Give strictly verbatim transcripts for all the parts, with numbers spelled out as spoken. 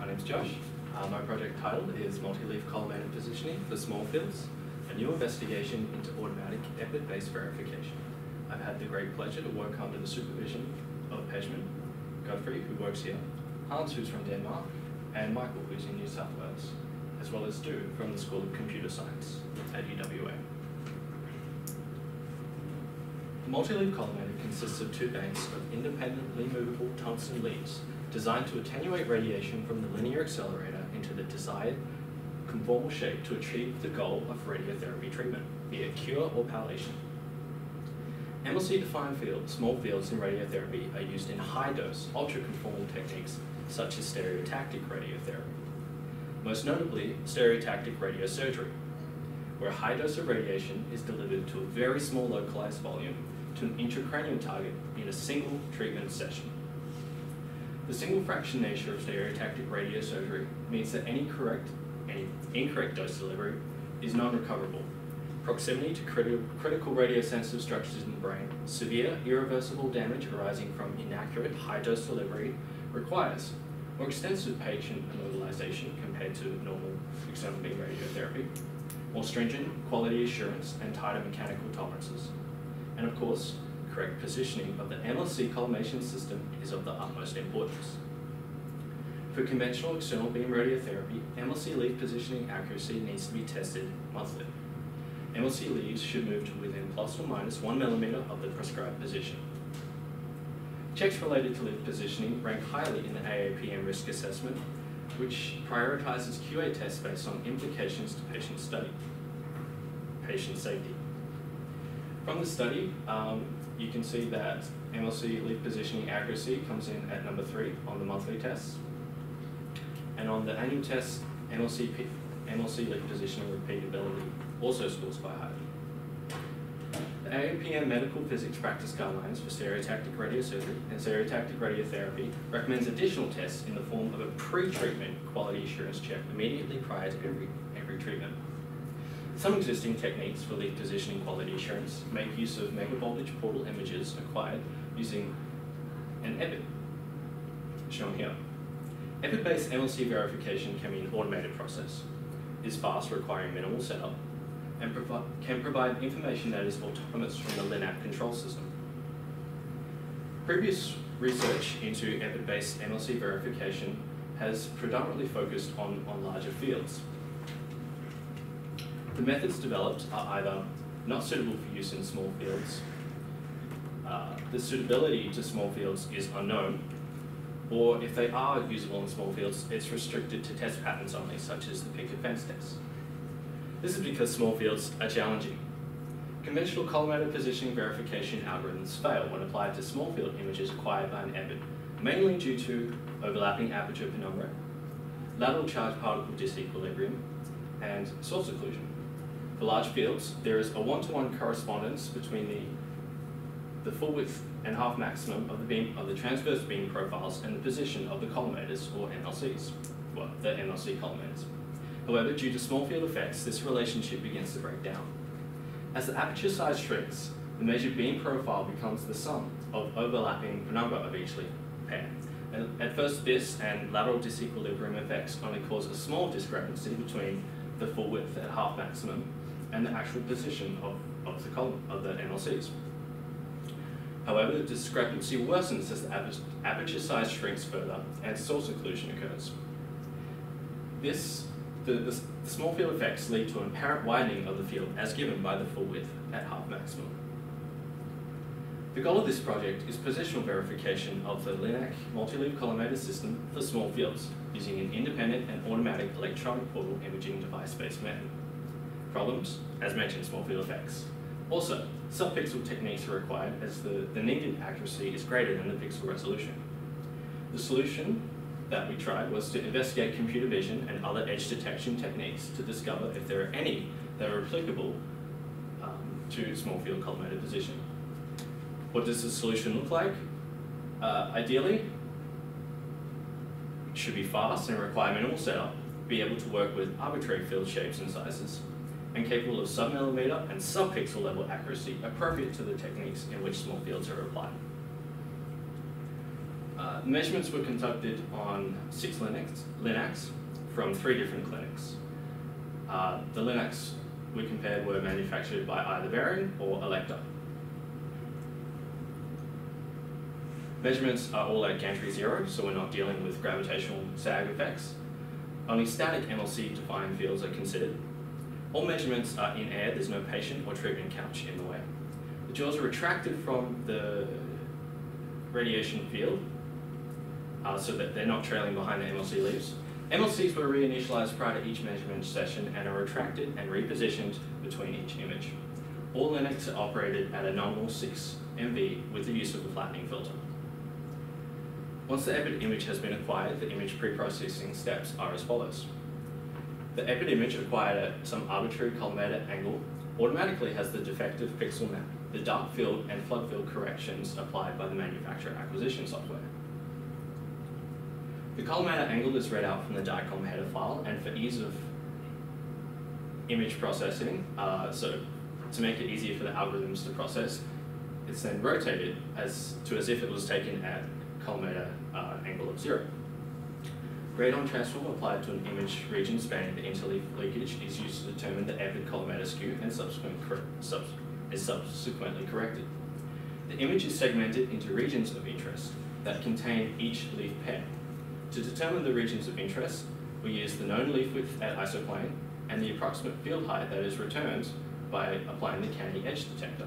my name's Josh. Uh, my project title is Multi-Leaf Collimated Positioning for Small Fields, a new investigation into automatic EPID-based verification. I've had the great pleasure to work under the supervision of Pejman, Godfrey, who works here, Hans, who's from Denmark, and Michael, who's in New South Wales, as well as Stu from the School of Computer Science at U W A. Multi-leaf collimated consists of two banks of independently movable tungsten leaves designed to attenuate radiation from the linear accelerator into the desired conformal shape to achieve the goal of radiotherapy treatment, be it cure or palliation. M L C-defined field, small fields in radiotherapy are used in high-dose, ultra-conformal techniques such as stereotactic radiotherapy. Most notably, stereotactic radiosurgery, where a high dose of radiation is delivered to a very small localized volume to an intracranial target in a single treatment session. The single fraction nature of stereotactic radiosurgery means that any correct, any incorrect dose delivery is non-recoverable. Proximity to criti critical radiosensitive structures in the brain, severe irreversible damage arising from inaccurate high-dose delivery requires more extensive patient immobilization compared to normal external beam radiotherapy, more stringent quality assurance and tighter mechanical tolerances. And of course, correct positioning of the M L C collimation system is of the utmost importance. For conventional external beam radiotherapy, M L C leaf positioning accuracy needs to be tested monthly. M L C leaves should move to within plus or minus one millimeter of the prescribed position. Checks related to leaf positioning rank highly in the A A P M risk assessment, which prioritizes Q A tests based on implications to patient study, patient safety. From the study, um, you can see that M L C leaf positioning accuracy comes in at number three on the monthly tests. And on the annual test, M L C, M L C leaf positioning repeatability also scores quite highly. The A A P M Medical Physics Practice Guidelines for stereotactic radiosurgery and stereotactic radiotherapy recommends additional tests in the form of a pre-treatment quality assurance check immediately prior to every, every treatment. Some existing techniques for leaf positioning quality assurance make use of megavoltage portal images acquired using an EPID, shown here. EPID-based M L C verification can be an automated process, is fast, requiring minimal setup, and provi can provide information that is autonomous from the LINAC control system. Previous research into EPID-based M L C verification has predominantly focused on, on larger fields. The methods developed are either not suitable for use in small fields, uh, the suitability to small fields is unknown, or if they are usable in small fields, it's restricted to test patterns only, such as the picket fence test. This is because small fields are challenging. Conventional collimated positioning verification algorithms fail when applied to small field images acquired by an EPID, mainly due to overlapping aperture penumbra, lateral charge particle disequilibrium, and source occlusion. For large fields, there is a one-to-one correspondence between the, the full width and half maximum of the beam of the transverse beam profiles and the position of the collimators, or M L Cs, well, the M L C collimators. However, due to small field effects, this relationship begins to break down. As the aperture size shrinks, the measured beam profile becomes the sum of overlapping penumbra of each pair. And at first, this and lateral disequilibrium effects only cause a small discrepancy between the full width at half maximum and the actual position of, of the column of the M L Cs. However, the discrepancy worsens as the aperture size shrinks further and source occlusion occurs. This, the, the, the small field effects lead to an apparent widening of the field as given by the full width at half maximum. The goal of this project is positional verification of the LINAC multi-leaf collimated system for small fields using an independent and automatic electronic portal imaging device-based method. Problems? As mentioned, small field effects. Also, subpixel techniques are required as the, the needed accuracy is greater than the pixel resolution. The solution that we tried was to investigate computer vision and other edge detection techniques to discover if there are any that are applicable um, to small field collimated position. What does the solution look like? Uh, ideally, it should be fast and require minimal setup, be able to work with arbitrary field shapes and sizes, and capable of sub-millimeter and sub-pixel level accuracy appropriate to the techniques in which small fields are applied. Uh, measurements were conducted on six Linacs, Linacs from three different clinics. Uh, the Linacs we compared were manufactured by either Varian or Elekta. Measurements are all at gantry zero, so we're not dealing with gravitational sag effects. Only static M L C defined fields are considered. All measurements are in air, there's no patient or treatment couch in the way. The jaws are retracted from the radiation field uh, so that they're not trailing behind the M L C leaves. M L Cs were reinitialized prior to each measurement session and are retracted and repositioned between each image. All Linacs are operated at a nominal six M V with the use of a flattening filter. Once the E P I D image has been acquired, the image pre-processing steps are as follows. The E P I D image acquired at some arbitrary collimator angle automatically has the defective pixel map, the dark field and flood field corrections applied by the manufacturer acquisition software. The collimator angle is read out from the DICOM header file, and for ease of image processing, uh, so to make it easier for the algorithms to process, it's then rotated as to as if it was taken at collimator uh, angle of zero. Radon transform applied to an image region spanning the interleaf leakage is used to determine the E P I D collimator skew and subsequent sub is subsequently corrected. The image is segmented into regions of interest that contain each leaf pair. To determine the regions of interest, we use the known leaf width at isoplane and the approximate field height that is returned by applying the Canny edge detector.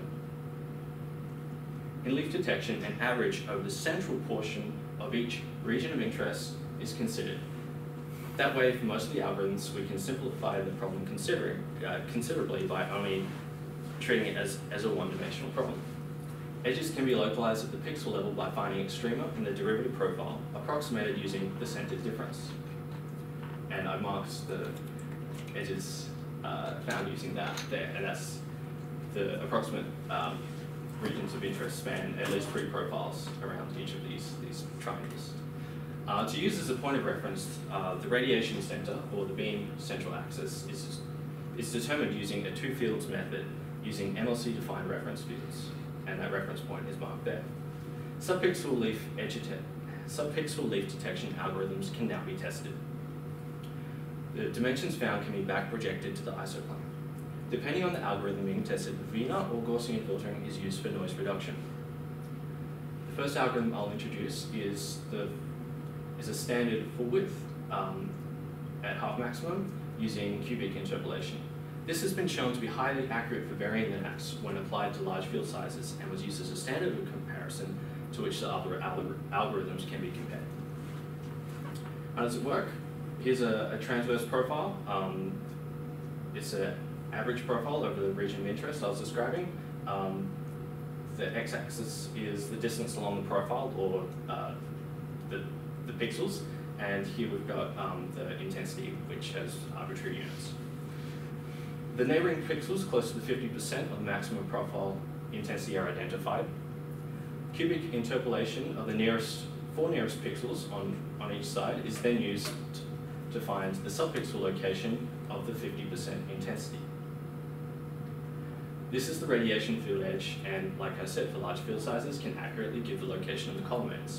In leaf detection, an average over the central portion of each region of interest is considered. That way, for most of the algorithms, we can simplify the problem considering, uh, considerably by only treating it as, as a one-dimensional problem. Edges can be localized at the pixel level by finding extrema in the derivative profile, approximated using the center difference. And I marked the edges uh, found using that there, and that's the approximate um, regions of interest span at least three profiles around each of these, these triangles. Uh, to use as a point of reference, uh, the radiation center, or the beam central axis, is, is determined using a two fields method using M L C defined reference fields, and that reference point is marked there. Subpixel leaf edge subpixel leaf detection algorithms can now be tested. The dimensions found can be back projected to the isoplane. Depending on the algorithm being tested, Wiener or Gaussian filtering is used for noise reduction. The first algorithm I'll introduce is the is a standard full width um, at half maximum using cubic interpolation. This has been shown to be highly accurate for Varian Linacs when applied to large field sizes and was used as a standard of comparison to which the other algorithms can be compared. How does it work? Here's a, a transverse profile. Um, it's an average profile over the region of interest I was describing. Um, the x-axis is the distance along the profile, or uh, the, the pixels, and here we've got um, the intensity, which has arbitrary units. The neighboring pixels close to the fifty percent of the maximum profile intensity are identified. Cubic interpolation of the nearest four nearest pixels on, on each side is then used to find the subpixel location of the fifty percent intensity. This is the radiation field edge, and like I said, for large field sizes, can accurately give the location of the collimators.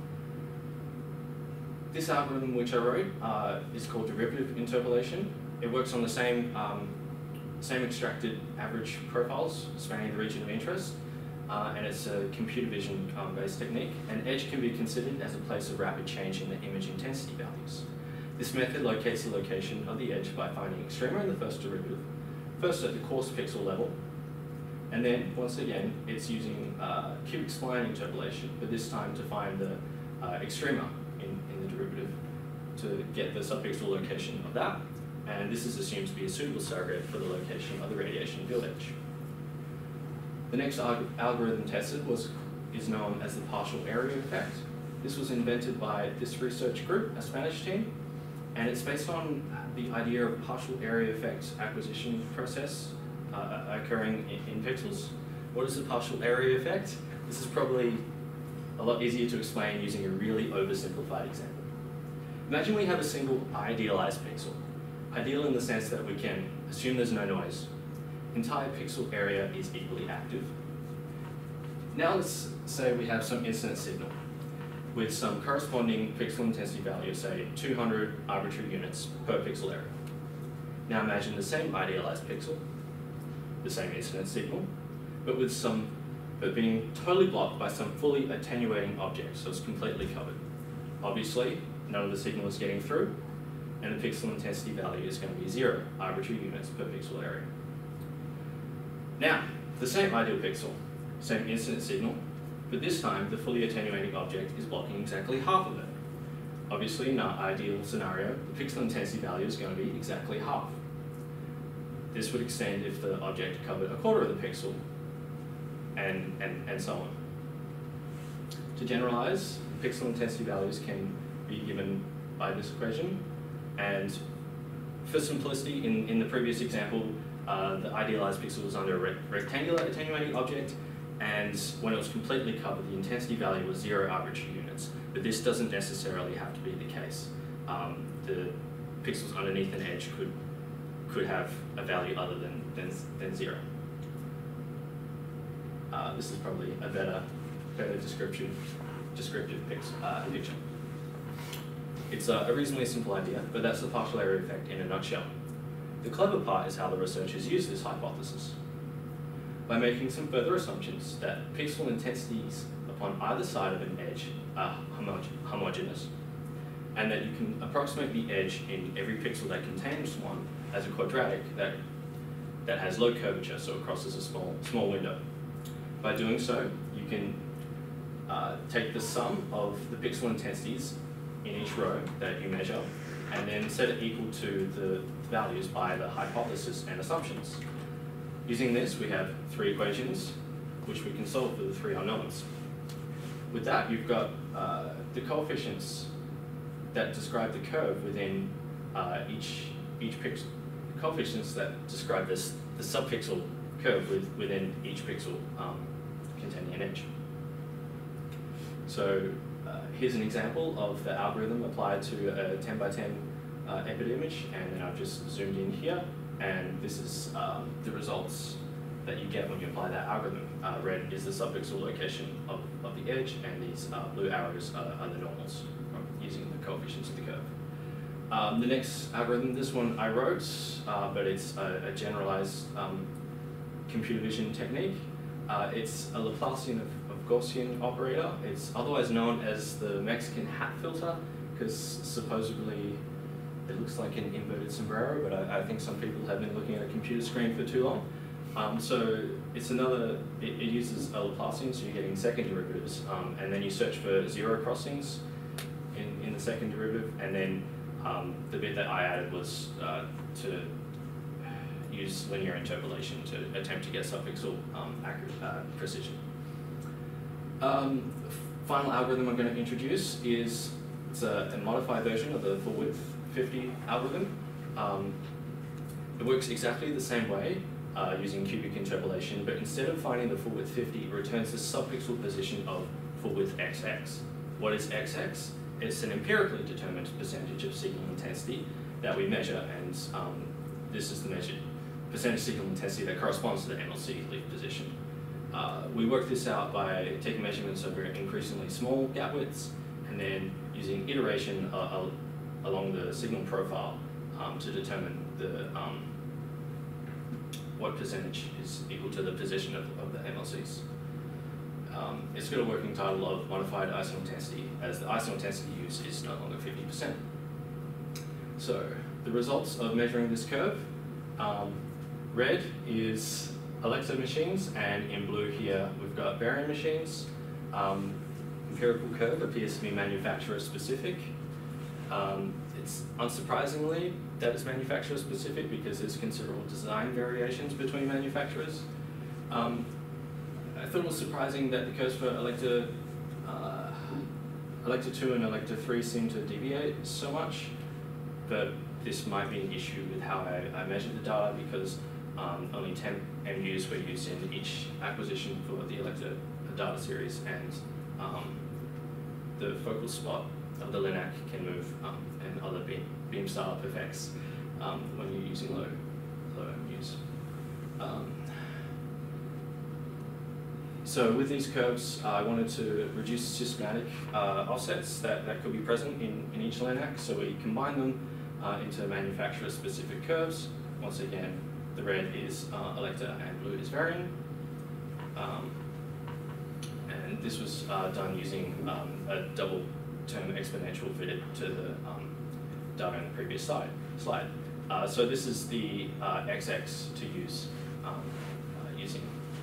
This algorithm which I wrote uh, is called derivative interpolation. It works on the same um, same extracted average profiles spanning the region of interest, uh, and it's a computer vision um, based technique, and edge can be considered as a place of rapid change in the image intensity values. This method locates the location of the edge by finding extrema in the first derivative, first at the coarse pixel level, and then once again it's using uh, cubic spline interpolation, but this time to find the uh, extrema in, in the derivative to get the subpixel location of that. And this is assumed to be a suitable surrogate for the location of the radiation field edge. The next alg algorithm tested was, is known as the partial area effect. This was invented by this research group, a Spanish team, and it's based on the idea of partial area effect acquisition process uh, occurring in, in pixels. What is the partial area effect? This is probably a lot easier to explain using a really oversimplified example. Imagine we have a single idealized pixel. Ideal in the sense that we can assume there's no noise. Entire pixel area is equally active. Now let's say we have some incident signal. with some corresponding pixel intensity value, say two hundred arbitrary units per pixel area. Now imagine the same idealized pixel, the same incident signal, but with some, but being totally blocked by some fully attenuating object, so it's completely covered. Obviously, none of the signal is getting through, and the pixel intensity value is going to be zero arbitrary units per pixel area. Now, the same ideal pixel, same incident signal, but this time the fully attenuating object is blocking exactly half of it. Obviously, in our ideal scenario, the pixel intensity value is going to be exactly half. This would extend if the object covered a quarter of the pixel, and, and, and so on. To generalize, pixel intensity values can be given by this equation, and for simplicity, in, in the previous example, uh, the idealized pixel was under a rec rectangular attenuating object, and when it was completely covered, the intensity value was zero arbitrary units. But this doesn't necessarily have to be the case. Um, the pixels underneath an edge could could have a value other than than, than zero. Uh, this is probably a better better description descriptive pixel, uh, picture. It's uh, a reasonably simple idea, but that's the partial area effect in a nutshell. The clever part is how the researchers use this hypothesis. By making some further assumptions that pixel intensities upon either side of an edge are homo homogeneous, and that you can approximate the edge in every pixel that contains one as a quadratic that, that has low curvature, so it crosses a small, small window. By doing so, you can uh, take the sum of the pixel intensities in each row that you measure, and then set it equal to the values by the hypothesis and assumptions. Using this, we have three equations, which we can solve for the three unknowns. With that, you've got uh, the coefficients that describe the curve within uh, each each pixel, coefficients that describe this the subpixel curve with, within each pixel um, containing an edge. So uh, here's an example of the algorithm applied to a ten by ten uh, Epid image, and then I've just zoomed in here, and this is um, the results that you get when you apply that algorithm. Uh, red is the subpixel location of, of the edge, and these uh, blue arrows are, are the normals from using the coefficients of the curve. Um, the next algorithm, this one I wrote, uh, but it's a, a generalized um, computer vision technique. Uh, it's a Laplacian of, of Gaussian operator. It's otherwise known as the Mexican hat filter, because supposedly it looks like an inverted sombrero, but I, I think some people have been looking at a computer screen for too long. Um, so it's another, it, it uses a Laplacian, so you're getting second derivatives, um, and then you search for zero crossings in, in the second derivative, and then um, the bit that I added was uh, to use linear interpolation to attempt to get subpixel um, accurate, uh, precision. Um, the final algorithm I'm going to introduce is it's a, a modified version of the full width fifty algorithm. Um, it works exactly the same way uh, using cubic interpolation, but instead of finding the full width fifty, it returns the subpixel position of full width X X. What is X X? It's an empirically determined percentage of signal intensity that we measure, and um, this is the measured percentage signal intensity that corresponds to the M L C leaf position. Uh, we work this out by taking measurements over increasingly small gap widths, and then using iteration uh, uh, along the signal profile um, to determine the um, what percentage is equal to the position of, of the M L Cs. Um, it's got a working title of modified iso intensity, as the iso intensity used is no longer fifty percent. So the results of measuring this curve, um, red is Alexa machines, and in blue here we've got Barium machines. Um, empirical curve appears to be manufacturer specific. Um, it's unsurprisingly that it's manufacturer specific because there's considerable design variations between manufacturers. Um, I thought it was surprising that the curves for Electa, uh, Electa two and Electa three seem to deviate so much, but this might be an issue with how I, I measured the data, because um, only ten M Us were used in each acquisition for the Electa data series, and um, the focal spot of the LINAC can move, um, and other beam, beam startup effects um, when you're using low, low M Us. Um, so with these curves, uh, I wanted to reduce systematic uh, offsets that, that could be present in, in each LENAC, so we combine them uh, into manufacturer-specific curves. Once again, the red is uh, Electa and blue is Varian. Um, and this was uh, done using um, a double term exponential fitted to the um, data in the previous slide. slide. Uh, so this is the uh, X X to use um, uh, using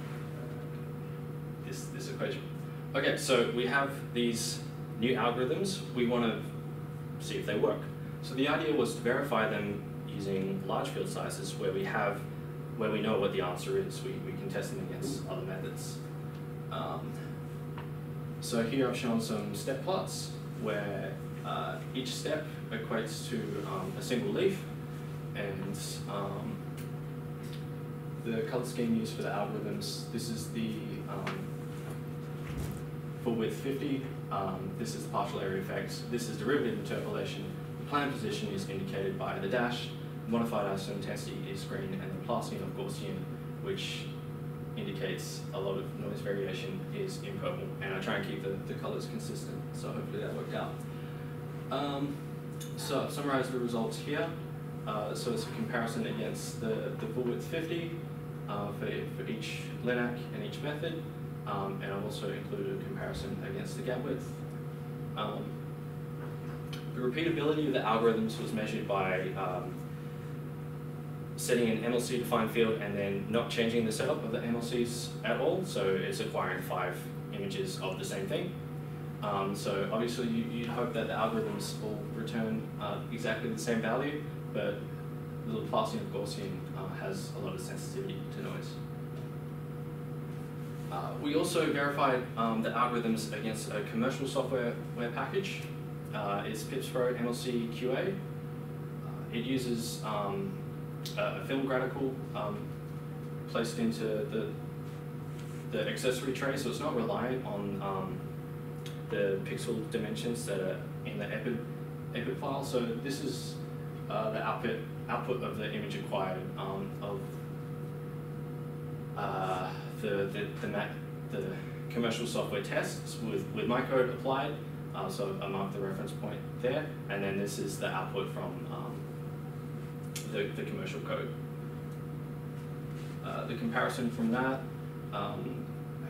uh, this, this equation. Okay, so we have these new algorithms. We want to see if they work. So the idea was to verify them using large field sizes where we have, where we know what the answer is. We, we can test them against other methods. Um, so here I've shown some step plots where uh, each step equates to um, a single leaf, and um, the color scheme used for the algorithms, this is the um, full width fifty, um, this is the partial area effect, this is derivative interpolation, the planned position is indicated by the dash, modified isotope intensity is green, and the Laplacian of Gaussian, which indicates a lot of noise variation, is in purple, and I try and keep the, the colors consistent, so hopefully that worked out. Um, so I've summarized the results here. Uh, so it's a comparison against the, the full width fifty uh, for, for each LENAC and each method, um, and I've also included a comparison against the gap width. Um, the repeatability of the algorithms was measured by um, setting an M L C defined field and then not changing the setup of the M L Cs at all, so it's acquiring five images of the same thing. Um, so obviously you, you'd hope that the algorithms will return uh, exactly the same value, but the Laplacian of Gaussian uh, has a lot of sensitivity to noise. Uh, we also verified um, the algorithms against a commercial software ware package. Uh, it's Pips Pro M L C Q A. Uh, it uses um, a film gradicle um, placed into the, the accessory tray, so it's not reliant on um, the pixel dimensions that are in the EPID, EPID file. So this is uh, the output output of the image acquired um, of uh, the the the, Mac, the commercial software tests with with my code applied. Uh, so I marked the reference point there, and then this is the output from um, the the commercial code. Uh, the comparison from that. Um,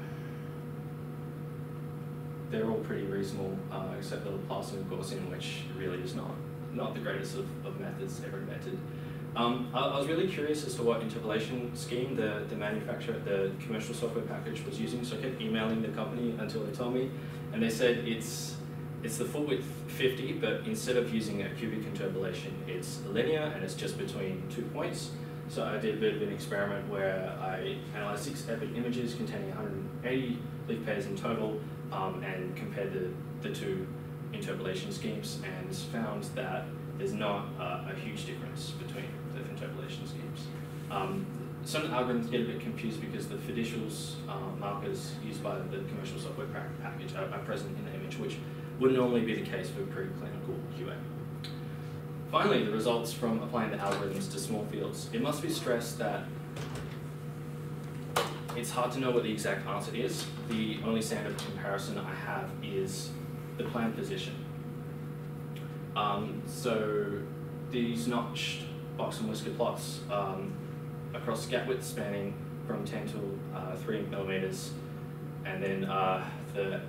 They're all pretty reasonable, uh, except the Laplacian of Gaussian, which really is not, not the greatest of, of methods ever invented. Um, I, I was really curious as to what interpolation scheme the, the manufacturer, the commercial software package was using, so I kept emailing the company until they told me, and they said it's, it's the full width fifty, but instead of using a cubic interpolation, it's linear and it's just between two points. So I did a bit of an experiment where I analyzed six EPID images containing one hundred eighty leaf pairs in total, Um, and compared the, the two interpolation schemes, and found that there's not uh, a huge difference between the interpolation schemes. Um, some algorithms get a bit confused because the fiducials uh, markers used by the commercial software package are, are present in the image, which wouldn't normally be the case for preclinical Q A. Finally, the results from applying the algorithms to small fields. It must be stressed that it's hard to know what the exact answer is. The only standard comparison I have is the planned position. Um, so these notched box and whisker plots um, across gap width spanning from ten to uh, three millimeters, and then uh, the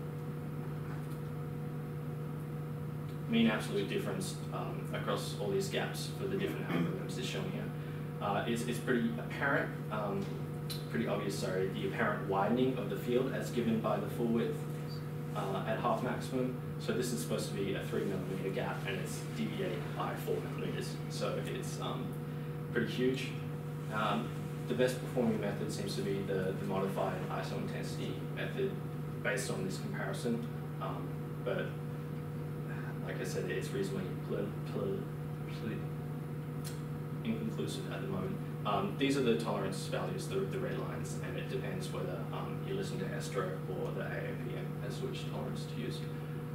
mean absolute difference um, across all these gaps for the different algorithms is shown here. Uh, it's, it's pretty apparent. Um, pretty obvious, sorry, the apparent widening of the field as given by the full width uh, at half maximum. So this is supposed to be a three millimeter gap, and it's deviating by four millimeters. So it's um, pretty huge. Um, the best performing method seems to be the, the modified isotope intensity method based on this comparison. Um, but like I said, it's reasonably pl pl pl inconclusive at the moment. Um, these are the tolerance values, the, the red lines, and it depends whether um, you listen to Astro or the A A P M as to which tolerance to use.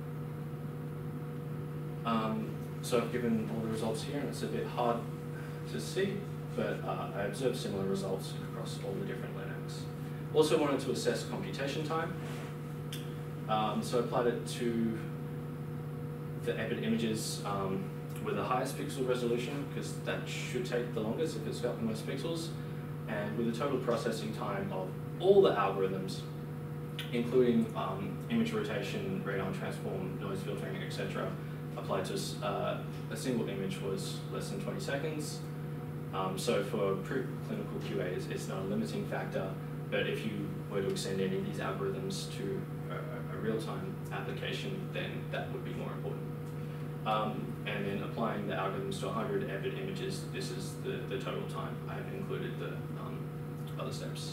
Um, so I've given all the results here, and it's a bit hard to see, but uh, I observed similar results across all the different LENACs. Also wanted to assess computation time. Um, so I applied it to the EPID images um, with the highest pixel resolution, because that should take the longest if it's got the most pixels, and with a total processing time of all the algorithms, including um, image rotation, radon transform, noise filtering, et cetera, applied to uh, a single image was less than twenty seconds. Um, so for preclinical Q A, it's, it's not a limiting factor, but if you were to extend any of these algorithms to a, a real-time application, then that would be more important. Um, and then applying the algorithms to one hundred EPID images, this is the, the total time. I haven't included the um, other steps.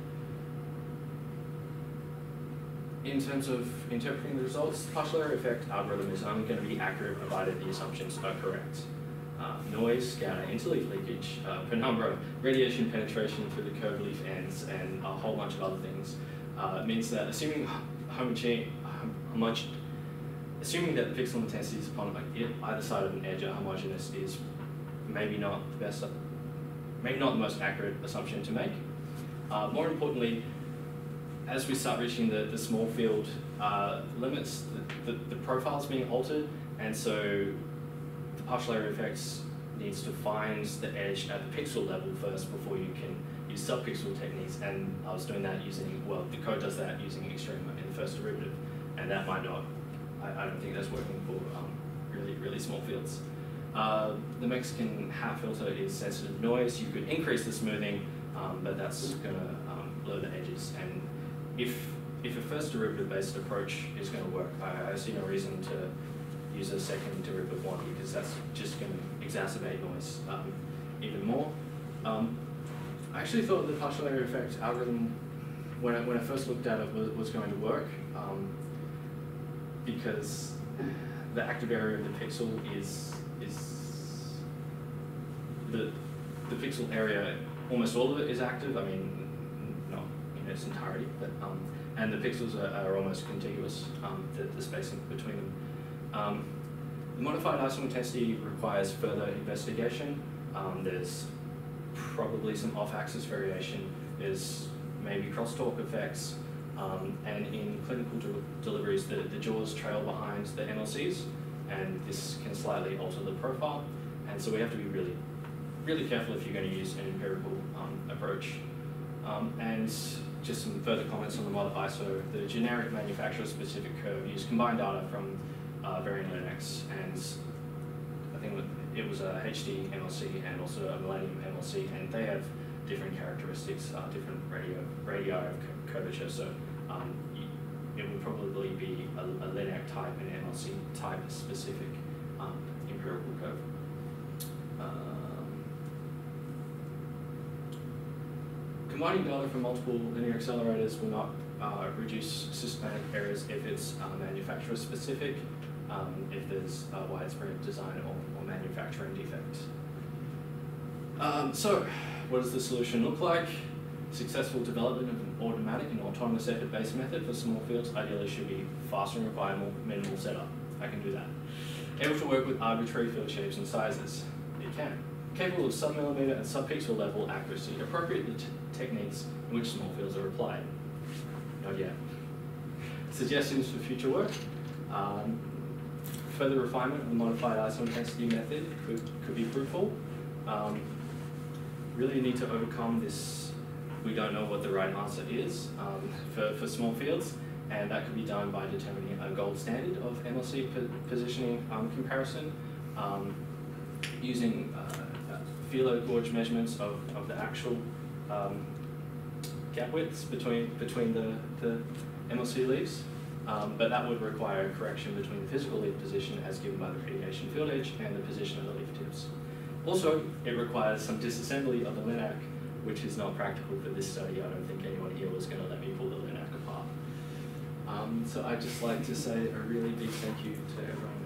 In terms of interpreting the results, the partial area effect algorithm is only going to be accurate provided the assumptions are correct. Uh, noise, scatter, interleaf leakage, uh, penumbra, radiation penetration through the curved leaf ends, and a whole bunch of other things uh, means that assuming homogeneity, homogen assuming that the pixel intensities upon either side of an edge are homogeneous is maybe not the best, maybe not the most accurate assumption to make. Uh, more importantly, as we start reaching the, the small field uh, limits, the, the, the profile's being altered, and so the partial area effects needs to find the edge at the pixel level first before you can use subpixel techniques, and I was doing that using, well, the code does that using extrema in the first derivative, and that might not, I, I don't think that's working for um, really, really small fields. Uh, the Mexican hat filter is sensitive noise. You could increase the smoothing, um, but that's gonna um, blur the edges, and If, if a first derivative-based approach is going to work, I, I see no reason to use a second derivative one, because that's just going to exacerbate noise um, even more. Um, I actually thought the partial area effect algorithm, when I, when I first looked at it, was, was going to work, um, because the active area of the pixel is, is the, the pixel area, almost all of it is active. I mean, its entirety, but um, and the pixels are, are almost contiguous, um, the, the spacing between them. Um, the modified isomer intensity requires further investigation. Um, there's probably some off-axis variation. There's maybe crosstalk effects, um, and in clinical de deliveries, the, the jaws trail behind the M L Cs, and this can slightly alter the profile. And so we have to be really, really careful if you're going to use an empirical um, approach. Um, and just some further comments on the mod I S O. The generic manufacturer-specific curve used combined data from uh, Varian Linux, and I think it was a H D M L C and also a Millennium M L C, and they have different characteristics, uh, different radio radii of curvature. So um, it would probably be a, a LINAC type and M L C type specific um, empirical curve. Combining data from multiple linear accelerators will not uh, reduce systematic errors if it's uh, manufacturer specific, um, if there's a widespread design or, or manufacturing defects. Um, so, what does the solution look like? Successful development of an automatic and autonomous effort-based method for small fields ideally should be fast and require more minimal setup. I can do that. Able to work with arbitrary field shapes and sizes. It can. Capable of sub-millimeter and sub-pixel level accuracy, appropriate to techniques in which small fields are applied. Not yet. Suggestions for future work. Um, further refinement of the modified isomer intensity method could, could be fruitful. Um, really need to overcome this, we don't know what the right answer is um, for, for small fields, and that could be done by determining a gold standard of M L C po positioning um, comparison, um, using uh, Filo gauge measurements of, of the actual um, gap widths between between the, the M L C leaves, um, but that would require a correction between the physical leaf position as given by the radiation field edge and the position of the leaf tips. Also, it requires some disassembly of the LINAC, which is not practical for this study. I don't think anyone here was going to let me pull the LINAC apart. Um, so I'd just like to say a really big thank you to everyone